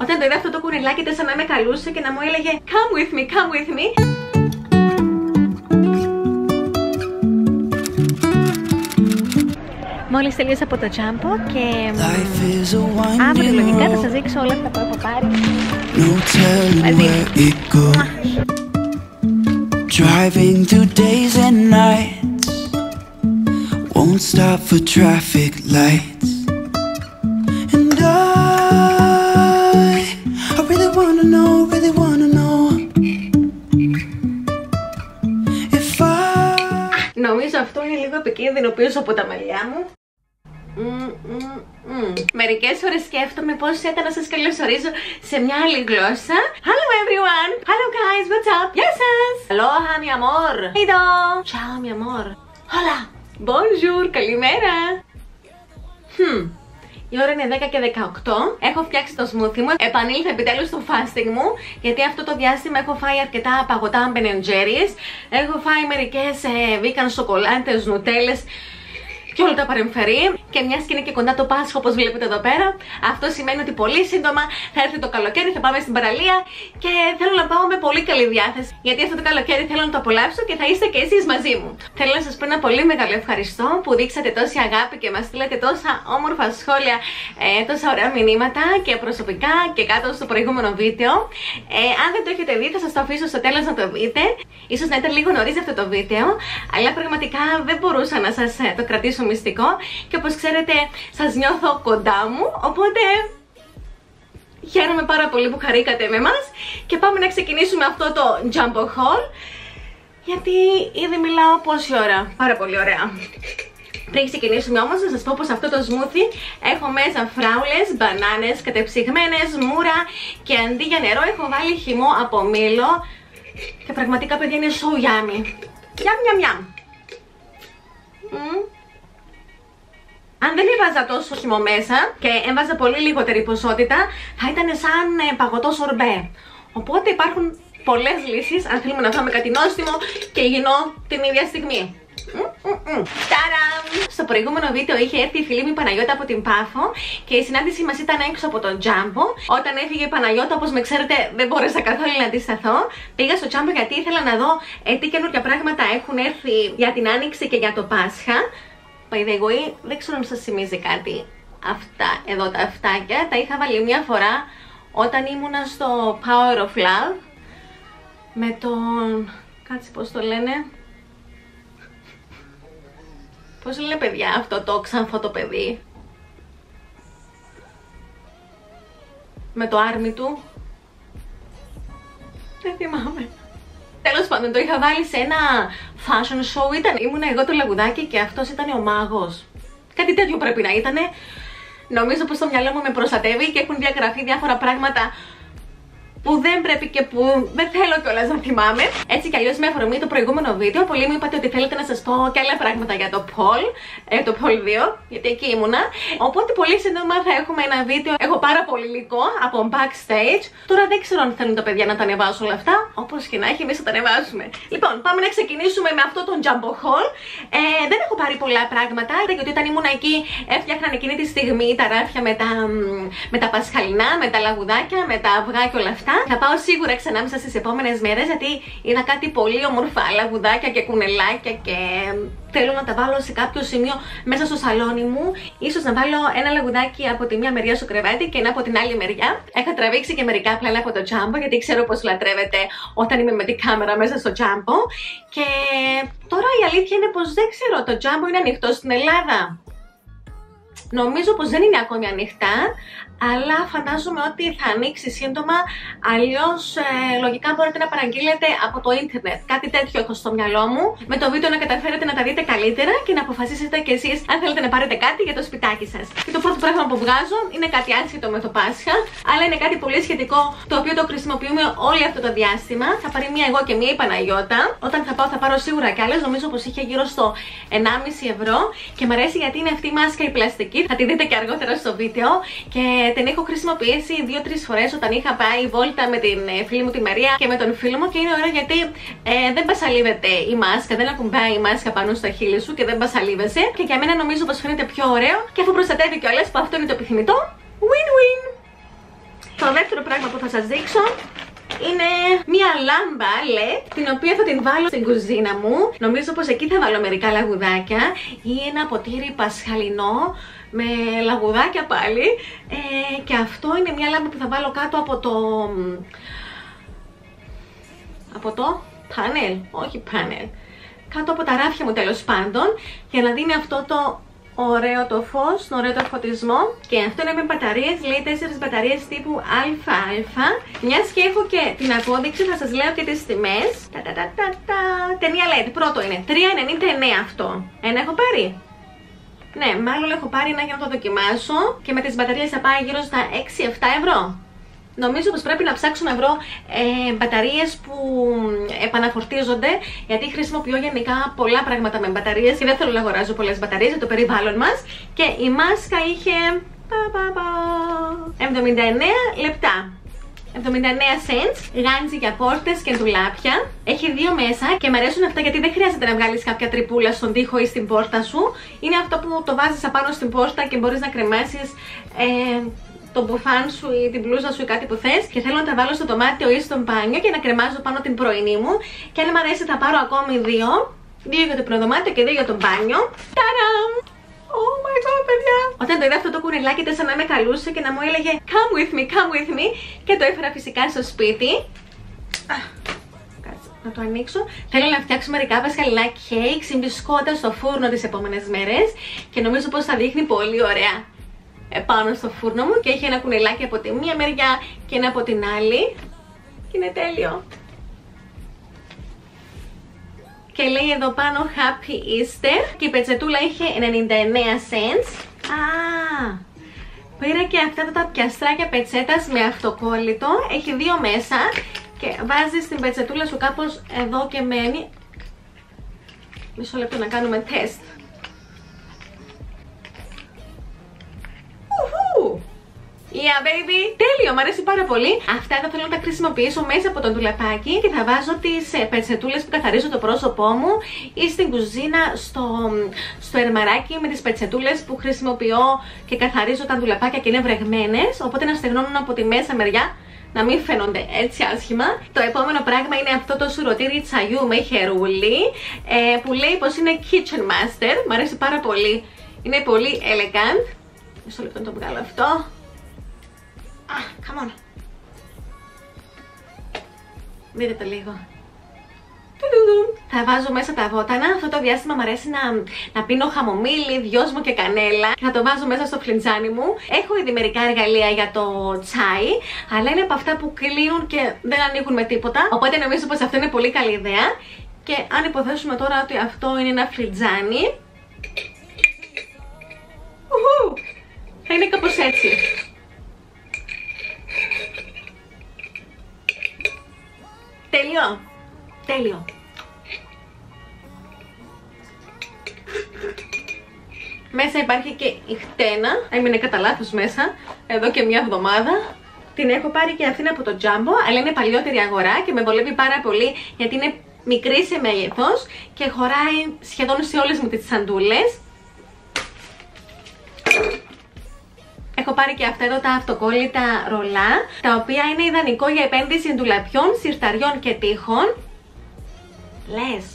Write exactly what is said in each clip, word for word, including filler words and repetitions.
Όταν το είδα αυτό το κουνελάκι ήταν σαν να με καλούσε και να μου έλεγε come with me, come with me. Μόλις τελείωσα από το τζάμπο και αύριο λογικά θα σας δείξω όλα αυτά που έχω πάρει μαζί. Driving through days and nights, won't stop for traffic lights. And I, I really wanna know, really wanna know if I... Νομίζω αυτό είναι λίγο επικίνδυνο πίσω από τα μαλλιά μου. Mm, mm, mm. Μερικές φορές σκέφτομαι πώς ήταν να σας καλωσορίζω σε μια άλλη γλώσσα. Hello everyone! Hello guys, what's up? Γεια σας! Aloha mi amor! Εδώ! Ciao mi amor! Hola! Bonjour! Καλημέρα! Hmm. Η ώρα είναι δέκα και δεκαοκτώ. Έχω φτιάξει το smoothie μου. Επανήλθα επιτέλους στο fasting μου. Γιατί αυτό το διάστημα έχω φάει αρκετά παγωτά Ben and Jerry's. Έχω φάει μερικές ε, vegan σοκολάτες, νουτέλες και όλα τα παρεμφερεί. Και μια και είναι και κοντά το Πάσχα, όπως βλέπετε εδώ πέρα, αυτό σημαίνει ότι πολύ σύντομα θα έρθει το καλοκαίρι, θα πάμε στην παραλία και θέλω να πάω με πολύ καλή διάθεση. Γιατί αυτό το καλοκαίρι θέλω να το απολαύσω και θα είστε και εσείς μαζί μου. Θέλω να σας πω ένα πολύ μεγάλο ευχαριστώ που δείξατε τόση αγάπη και μας στείλατε τόσα όμορφα σχόλια, ε, τόσα ωραία μηνύματα και προσωπικά και κάτω στο προηγούμενο βίντεο. Ε, αν δεν το έχετε δει, θα σας το αφήσω στο τέλος να το δείτε. Ίσως να ήταν λίγο νωρίς αυτό το βίντεο, αλλά πραγματικά δεν μπορούσα να σας ε, το κρατήσω μυστικό και όπως ξέρετε σας νιώθω κοντά μου, οπότε χαίρομαι πάρα πολύ που χαρήκατε με μας και πάμε να ξεκινήσουμε αυτό το jumbo haul, γιατί ήδη μιλάω πόση ώρα, πάρα πολύ ωραία. Πριν ξεκινήσουμε όμως να σας πω πως αυτό το smoothie έχω μέσα φράουλες, μπανάνες κατεψυγμένες, μούρα και αντί για νερό έχω βάλει χυμό από μήλο και πραγματικά παιδιά είναι so yummy. Yum yum yum. Mm. Αν δεν έβαζα τόσο χυμό μέσα και έβαζα πολύ λιγότερη ποσότητα, θα ήταν σαν ε, παγωτό σορμπέ. Οπότε υπάρχουν πολλές λύσεις αν θέλουμε να φάμε κάτι νόστιμο και υγιεινό την ίδια στιγμή. Mm, mm, mm. Ταραμ! Στο προηγούμενο βίντεο είχε έρθει η φίλη μου η Παναγιώτα από την Πάφο και η συνάντηση μας ήταν έξω από τον τζάμπο. Όταν έφυγε η Παναγιώτα, όπως με ξέρετε, δεν μπόρεσα καθόλου να αντισταθώ. Πήγα στο τζάμπο γιατί ήθελα να δω ε, τι καινούργια πράγματα έχουν έρθει για την Άνοιξη και για το Πάσχα. By the way, δεν ξέρω αν σας θυμίζει κάτι αυτά εδώ τα αυτάκια. Τα είχα βάλει μια φορά όταν ήμουνα στο Power of Love με τον... κάτσε πώς το λένε. Πώς λένε παιδιά αυτό το ξανθό το παιδί. Με το άρμι του. Δεν θυμάμαι. Τέλος πάντων, το είχα βάλει σε ένα fashion show. Ήταν, ήμουνα εγώ το λαγουδάκι και αυτός ήταν ο μάγος. Κάτι τέτοιο πρέπει να ήτανε. Νομίζω πως το μυαλό μου με προστατεύει και έχουν διαγραφεί διάφορα πράγματα που δεν πρέπει και που δεν θέλω κιόλας να θυμάμαι. Έτσι κι αλλιώς με αφορμή το προηγούμενο βίντεο, πολλοί μου είπατε ότι θέλετε να σας πω και άλλα πράγματα για το Paul, ε, το Paul δύο, γιατί εκεί ήμουνα. Οπότε πολύ σύντομα θα έχουμε ένα βίντεο. Έχω πάρα πολύ υλικό από backstage. Τώρα δεν ξέρω αν θέλουν τα παιδιά να τα ανεβάσω όλα αυτά. Όπως και να έχει, εμείς θα τα ανεβάσουμε. Λοιπόν, πάμε να ξεκινήσουμε με αυτό τον jumbo haul. Ε, δεν έχω πάρει πολλά πράγματα, γιατί όταν ήμουν εκεί έφτιαχναν εκείνη τη στιγμή τα ράφια με τα, με τα πασχαλινά, με τα λαγουδάκια, με τα αυγά και όλα αυτά. Θα πάω σίγουρα ξανά μέσα στις επόμενες μέρες, γιατί είδα κάτι πολύ όμορφα λαγουδάκια και κουνελάκια και θέλω να τα βάλω σε κάποιο σημείο μέσα στο σαλόνι μου. Ίσως να βάλω ένα λαγουδάκι από τη μία μεριά στο κρεβάτι και ένα από την άλλη μεριά. Έχω τραβήξει και μερικά πλάνα από το τζάμπο, γιατί ξέρω πως λατρεύετε όταν είμαι με την κάμερα μέσα στο τζάμπο. Και τώρα η αλήθεια είναι πως δεν ξέρω, το τζάμπο είναι ανοιχτό στην Ελλάδα. Νομίζω πως δεν είναι ακόμη ανοιχτά, αλλά φαντάζομαι ότι θα ανοίξει σύντομα, αλλιώς ε, λογικά μπορείτε να παραγγείλετε από το ίντερνετ. Κάτι τέτοιο έχω στο μυαλό μου. Με το βίντεο να καταφέρετε να τα δείτε καλύτερα και να αποφασίσετε κι εσείς αν θέλετε να πάρετε κάτι για το σπιτάκι σας. Και το πρώτο πράγμα που βγάζω είναι κάτι άσχετο με το Πάσχα, αλλά είναι κάτι πολύ σχετικό, το οποίο το χρησιμοποιούμε όλο αυτό το διάστημα. Θα πάρει μία εγώ και μία η Παναγιώτα. Όταν θα πάω θα πάρω σίγουρα κι άλλες, νομίζω πως είχε γύρω στο ενάμιση ευρώ και μου αρέσει γιατί είναι αυτή η μάσκα η πλαστική. Θα τη δείτε και αργότερα στο βίντεο και την έχω χρησιμοποιήσει δύο-τρεις φορές όταν είχα πάει βόλτα με την φίλη μου τη Μαρία και με τον φίλο μου και είναι ωραίο γιατί ε, δεν πασαλίβεται η μάσκα, δεν ακουμπάει η μάσκα πάνω στα χείλη σου και δεν πασαλίβεσαι και για μένα νομίζω πως φαίνεται πιο ωραίο και αφού προστατεύει κιόλας που αυτό είναι το επιθυμητό, win-win! Το δεύτερο πράγμα που θα σας δείξω είναι μία λάμπα ελ ι ντι, την οποία θα την βάλω στην κουζίνα μου. Νομίζω πως εκεί θα βάλω μερικά λαγουδάκια ή ένα ποτήρι πασχαλινό με λαγουδάκια πάλι. Ε, και αυτό είναι μία λάμπα που θα βάλω κάτω από το... από το πάνελ, όχι πάνελ, κάτω από τα ράφια μου τέλος πάντων, για να δίνει αυτό το ωραίο το φως, το ωραίο το φωτισμό. Και αυτό είναι με μπαταρίες, λέει τέσσερις μπαταρίες τύπου ΑΑ. Μιας και έχω και την απόδειξη, θα σας λέω και τις τιμές. Τα, τα, τα, τα, τα. Ταινία ελ ι ντι, πρώτο είναι τρία ενενήντα εννέα αυτό. Ένα έχω πάρει. Ναι, μάλλον έχω πάρει ένα για να το δοκιμάσω. Και με τις μπαταρίες θα πάει γύρω στα έξι επτά ευρώ. Νομίζω πως πρέπει να ψάξω να βρω ε, μπαταρίες που επαναφορτίζονται, γιατί χρησιμοποιώ γενικά πολλά πράγματα με μπαταρίες και δεν θέλω να αγοράζω πολλές μπαταρίες για το περιβάλλον μας. Και η μάσκα είχε εβδομήντα εννέα λεπτά, εβδομήντα εννέα cents, γάντζι για πόρτες και ντουλάπια. Έχει δύο μέσα και μου αρέσουν αυτά γιατί δεν χρειάζεται να βγάλεις κάποια τρυπούλα στον τοίχο ή στην πόρτα σου. Είναι αυτό που το βάζεις απάνω στην πόρτα και μπορείς να κρεμάσεις ε, το μπουφάν σου ή την μπλούζα σου ή κάτι που θες. Και θέλω να τα βάλω στο δωμάτιο ή στο μπάνιο και να κρεμάζω πάνω την πρωινή μου. Και αν μου αρέσει θα πάρω ακόμη δύο. Δύο για το προδωμάτιο και δύο για το μπάνιο. Ταράμ! Oh my god, παιδιά! Όταν το είδα αυτό το κουνελάκι ήταν σαν να με καλούσε και να μου έλεγε come with me, come with me. Και το έφερα φυσικά στο σπίτι. Κάτσε να το ανοίξω. Θέλω να φτιάξω μερικά πασχαλινά κέικ συμπισκώτα στο φούρνο τις επόμενες μέρες. Και νομίζω πως θα δείχνει πολύ ωραία επάνω στο φούρνο μου. Και έχει ένα κουνελάκι από τη μία μεριά και ένα από την άλλη. Και είναι τέλειο. Και λέει εδώ πάνω Happy Easter. Και η πετσετούλα είχε ενενήντα εννέα cents. Α, πήρα και αυτά τα πιαστράκια πετσέτας με αυτοκόλλητο. Έχει δύο μέσα. Και βάζεις την πετσετούλα σου κάπως εδώ και μένει. Μισό λεπτό να κάνουμε τεστ. Yeah baby! Τέλειο, μου αρέσει πάρα πολύ. Αυτά εδώ θέλω να τα χρησιμοποιήσω μέσα από το ντουλαπάκι και θα βάζω τις ε, πετσετούλες που καθαρίζω το πρόσωπό μου ή στην κουζίνα στο, στο ερμαράκι με τις πετσετούλες που χρησιμοποιώ και καθαρίζω τα ντουλαπάκια και είναι βρεγμένες, οπότε να στεγνώνουν από τη μέσα μεριά, να μην φαίνονται έτσι άσχημα. Το επόμενο πράγμα είναι αυτό το σουρωτήρι τσαγιού με χερούλι ε, που λέει πως είναι Kitchen Master. Μου αρέσει πάρα πολύ, είναι πολύ elegant. Μισό λεπτό να το βγάλω αυτό. Ah, come on. Δείτε το λίγο. Θα βάζω μέσα τα βότανα. Αυτό το διάστημα μου αρέσει να, να πίνω χαμομήλι, δυόσμο και κανέλα. Και θα το βάζω μέσα στο φλιτζάνι μου. Έχω ήδη μερικά εργαλεία για το τσάι, αλλά είναι από αυτά που κλείνουν και δεν ανοίγουν με τίποτα. Οπότε νομίζω πως αυτό είναι πολύ καλή ιδέα. Και αν υποθέσουμε τώρα ότι αυτό είναι ένα φλιτζάνι, ουχου, θα είναι κάπως έτσι. Τέλειο! Τέλειο! Μέσα υπάρχει και η χτένα, έμεινε κατά λάθος μέσα, εδώ και μια εβδομάδα. Την έχω πάρει και αυτήν από το Jumbo, αλλά είναι παλιότερη αγορά και με βολεύει πάρα πολύ γιατί είναι μικρή σε μέγεθος και χωράει σχεδόν σε όλες μου τις σαντούλες. Έχω πάρει και αυτά εδώ τα αυτοκόλλητα ρολά, τα οποία είναι ιδανικό για επένδυση ντουλαπιών, συρταριών και τείχων. Λες.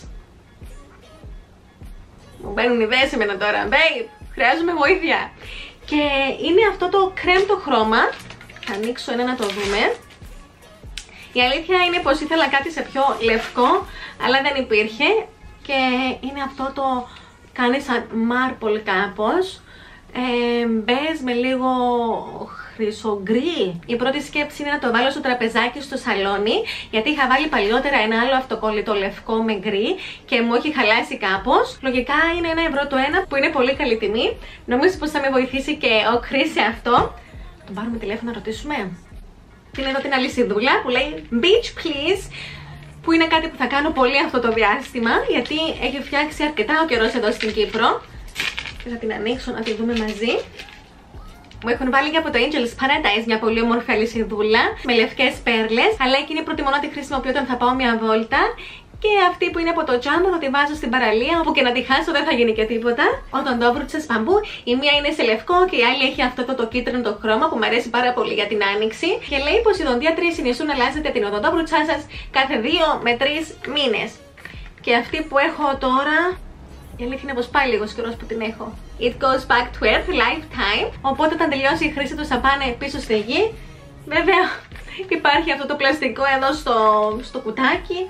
Μου μπαίνουν ιδέες εμένα τώρα. Babe, χρειάζομαι βοήθεια. Και είναι αυτό το κρέμ το χρώμα. Θα ανοίξω ένα να το δούμε. Η αλήθεια είναι πως ήθελα κάτι σε πιο λευκό, αλλά δεν υπήρχε. Και είναι αυτό το κάνει σαν marble κάπως. Ε, μπες με λίγο χρυσογκρί. Η πρώτη σκέψη είναι να το βάλω στο τραπεζάκι στο σαλόνι, γιατί είχα βάλει παλιότερα ένα άλλο αυτοκόλλητο λευκό με γκρι και μου έχει χαλάσει κάπως. Λογικά είναι ένα ευρώ το ένα, που είναι πολύ καλή τιμή. Νομίζω πως θα με βοηθήσει και ο Chris σε αυτό. Τον πάρουμε τηλέφωνο να ρωτήσουμε. Είναι εδώ την αλυσιδούλα που λέει Beach Please, που είναι κάτι που θα κάνω πολύ αυτό το διάστημα, γιατί έχει φτιάξει αρκετά ο καιρός εδώ στην Κύπρο. Και θα την ανοίξω να τη δούμε μαζί. Μου έχουν βάλει και από το Angel's Paradise μια πολύ όμορφη αλυσιδούλα με λευκές πέρλες, αλλά εκείνη προτιμώ να τη χρησιμοποιώ όταν θα πάω μια βόλτα. Και αυτή που είναι από το Jumbo θα τη βάζω στην παραλία, όπου και να τη χάσω δεν θα γίνει και τίποτα. Οδοντόβρουτσες μπαμπού. Η μία είναι σε λευκό και η άλλη έχει αυτό το, το κίτρινο το χρώμα που μου αρέσει πάρα πολύ για την άνοιξη. Και λέει πως οι οδοντίατροι συνιστούν να αλλάζετε την οδοντόβρουτσά σας κάθε δύο με τρεις μήνες. Και αυτή που έχω τώρα, η αλήθεια είναι πως πάει λίγος καιρός που την έχω. It goes back to earth, lifetime. Οπότε όταν τελειώσει η χρήση τους θα πάνε πίσω στη γη. Βέβαια υπάρχει αυτό το πλαστικό εδώ στο, στο κουτάκι.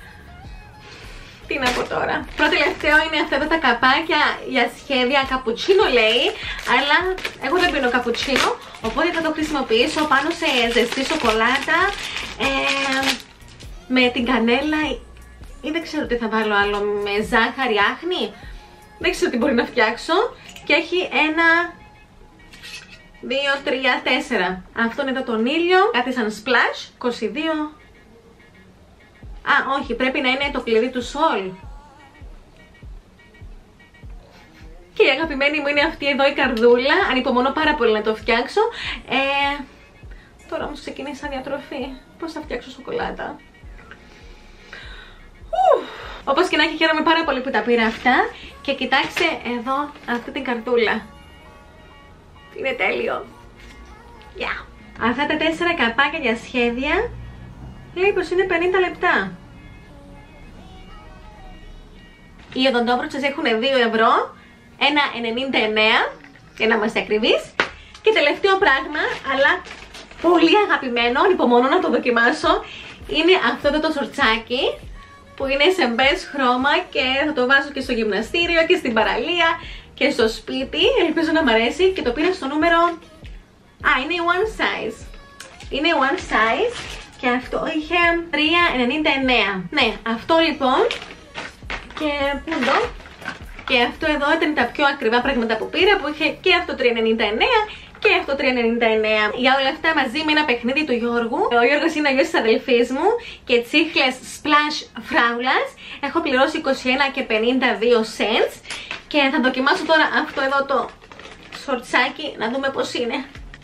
Τι να πω τώρα. Πρώτο τελευταίο είναι αυτά εδώ τα καπάκια για σχέδια καπουτσίνο λέει. Αλλά εγώ δεν πίνω καπουτσίνο, οπότε θα το χρησιμοποιήσω πάνω σε ζεστή σοκολάτα ε, με την κανέλα ή δεν ξέρω τι θα βάλω άλλο, με ζάχαρη άχνη. Δεν ξέρω τι μπορεί να φτιάξω. Και έχει ένα, δύο, τρία, τέσσερα. Αυτό είναι εδώ τον ήλιο, κάτι σαν splash, είκοσι δύο. Α, όχι, πρέπει να είναι το κλειδί του Sol. Και η αγαπημένη μου είναι αυτή εδώ η καρδούλα. Ανυπομονώ πάρα πολύ να το φτιάξω. Ε, τώρα όμως ξεκίνησα διατροφή. Πώς θα φτιάξω σοκολάτα. Ου, όπως και να έχει, χαίρομαι πάρα πολύ που τα πήρα αυτά. Και κοιτάξτε εδώ αυτή την καρδούλα. Είναι τέλειο. Yeah. Αυτά τα τέσσερα καπάκια για σχέδια λέει πως είναι πενήντα λεπτά. Οι οδοντόβρουτσες έχουν δύο ευρώ, ένα ενενήντα εννέα, για να είμαστε ακριβείς. Και τελευταίο πράγμα, αλλά πολύ αγαπημένο, ανυπομονώ να το δοκιμάσω, είναι αυτό εδώ το σορτσάκι που είναι σε μπες χρώμα και θα το βάζω και στο γυμναστήριο και στην παραλία και στο σπίτι. Ελπίζω να μ' αρέσει και το πήρα στο νούμερο... Α, είναι one size. Είναι one size. Και αυτό είχε τρία ενενήντα εννέα. Ναι, αυτό λοιπόν. Και πού εδώ. Και αυτό εδώ ήταν τα πιο ακριβά πράγματα που πήρα, που είχε και αυτό τρία ενενήντα εννέα και αυτό τρία ενενήντα εννέα. Για όλα αυτά μαζί με ένα παιχνίδι του Γιώργου. Ο Γιώργος είναι ο γιος της αδελφής μου. Και τσίχλες splash φράουλας έχω πληρώσει είκοσι ένα και πενήντα δύο cents. Και θα δοκιμάσω τώρα αυτό εδώ το σορτσάκι να δούμε πως είναι.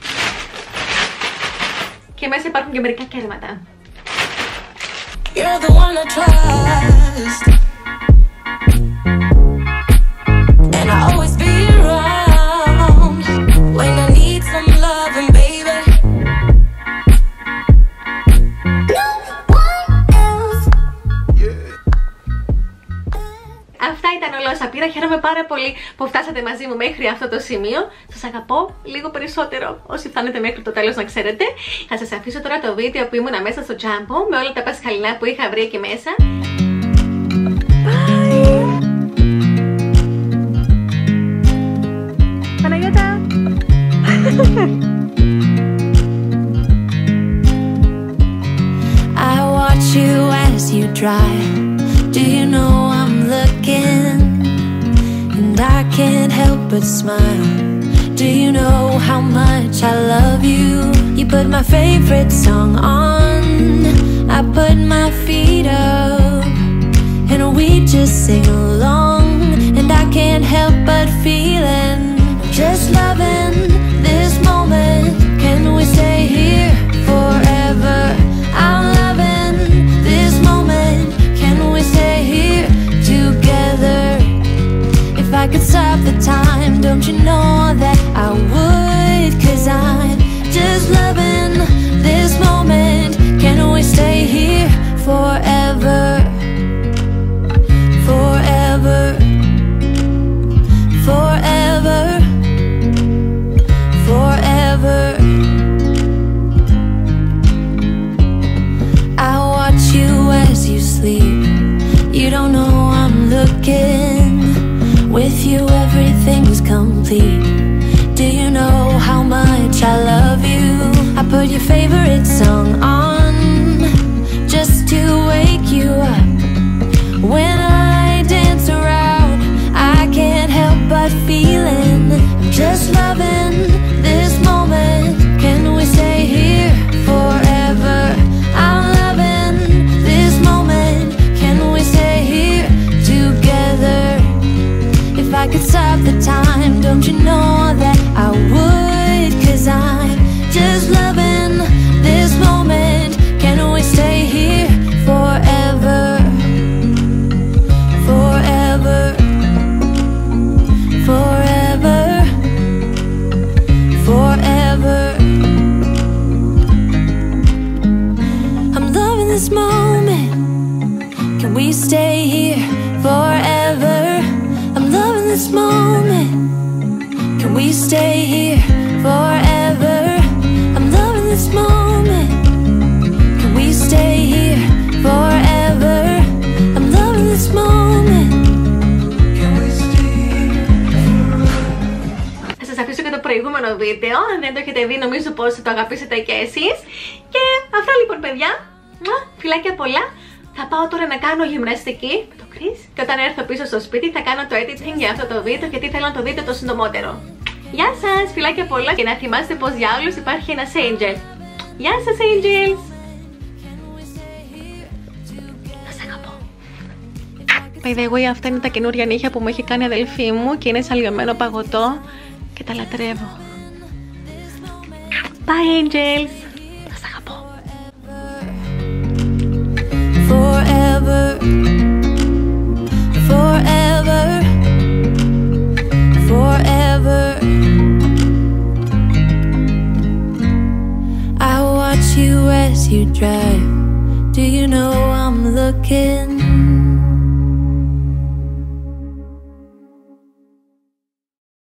Και μέσα υπάρχουν και μερικά κέρματα. You're the one I trust. And I always be around when I need some loving, baby. No one else. Αυτά ήταν όλα όσα πήρα. Χαίρομαι πάρα πολύ που φτάσατε μαζί μου μέχρι αυτό το σημείο. Σας αγαπώ λίγο περισσότερο. Όσοι φτάνετε μέχρι το τέλος να ξέρετε. Θα σας αφήσω τώρα το βίντεο που ήμουν μέσα στο Jumbo με όλα τα πασχαλινά που είχα βρει εκεί μέσα. Bye. Παναγιώτα. I watch you as you drive. Do you know I'm looking? And I can't help but smile. Do you know how much I love you? You put my favorite song on, I put my feet up, and we just sing along. And I can't help but feeling, just loving this moment. Can we stay here forever? I'm loving this moment. Can we stay here together? If I could stop the time, don't you know that I would? 'Cause I'm just loving this moment. Can we stay here forever? Forever. Forever. Forever. I watch you as you sleep. You don't know I'm looking. With you everything's complete. Do you know how much I love you? I put your favorite song on just to wake you up. When I dance around, I can't help but feeling, I'm just loving this moment. Can we stay here forever? I'm loving this moment. Can we stay here together? If I could stop the time, don't you know that I would? 'Cause I'm just loving this moment. Can we stay here forever? we stay here forever? I'm loving this moment. Can we stay here forever? I'm loving this moment. Can we stay here forever? I'm loving this moment. Θα σας αφήσω και το προηγούμενο βίντεο. Αν δεν το έχετε δει, νομίζω πως θα το αγαπήσετε και εσείς. Και αυτά λοιπόν, παιδιά. Φιλάκια πολλά. Θα πάω τώρα να κάνω γυμναστική με το Chris. Και όταν έρθω πίσω στο σπίτι θα κάνω το editing για αυτό το βίντεο, γιατί θέλω να το δείτε το συντομότερο. Γεια σας, φιλάκια πολλά. Και να θυμάστε πως για όλους υπάρχει ένας Angel. Γεια σας, Angels. Θα σ' αγαπώ. By the way, αυτά είναι τα καινούρια νύχια που μου έχει κάνει η αδελφή μου και είναι σαν λιωμένο παγωτό και τα λατρεύω. Bye, Angels. Θα σ' αγαπώ. Forever, forever, forever. I watch you as you drive. Do you know I'm looking?